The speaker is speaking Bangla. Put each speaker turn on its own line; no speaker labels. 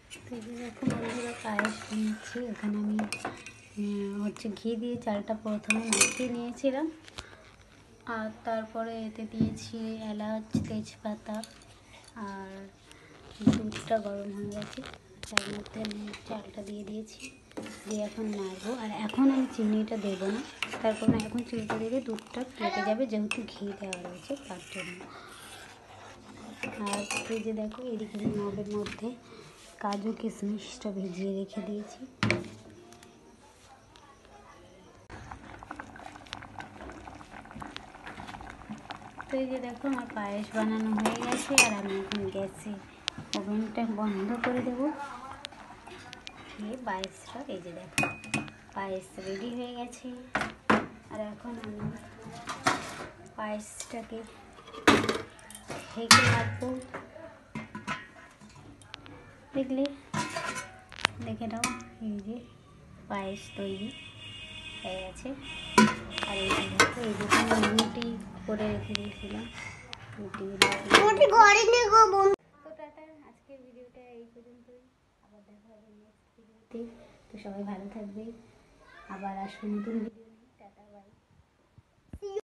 তো এই যে দেখো বন্ধুরা পায়েস বানাচ্ছি। এখানে আমি ঘি দিয়ে চালটা প্রথমে মাখিয়ে নিয়েছিলাম, আর তারপরে এতে দিয়েছি এলাচ, তেজপাতা, আর দুধটা গরম হয়ে গেছে, তার মধ্যে আমি চালটা দিয়ে দিয়েছি, দিয়ে এখন নাড়বো। আর এখন আমি চিনিটা দেবো না, তারপর না এখন চিনিটা দিলে দুধটা কেটে যাবে, যেহেতু ঘি দেওয়া রয়েছে তার জন্য। আর এই যে দেখো এদিকে নবের মধ্যে কাজু কিশমিশটা ভিজিয়ে রেখে দিয়েছি। তো এই যে দেখো আমার পায়েস বানানো হয়ে গেছে, আর আমি এখন গ্যাসে ওভেনটা বন্ধ করে দেবো। দিয়ে পায়েসটা এই যে দেখো পায়েস রেডি হয়ে গেছে। আর এখন আমি পায়েসটাকে ঢেকে রাখবো। দেখলে দেখে নাও, এই যে পায়েস তৈরি হয়ে গেছে। আর এই যে দেখো এই যে রুটি করে রেখে দিয়েছিলাম, তো টাটা, আজকের ভিডিওটা এই পর্যন্তই। আবার দেখা হবে নেক্সট ভিডিওতে। তো সবাই ভালো থাকবে, আবার আসবো নতুন ভিডিও নিয়ে। Tata, by.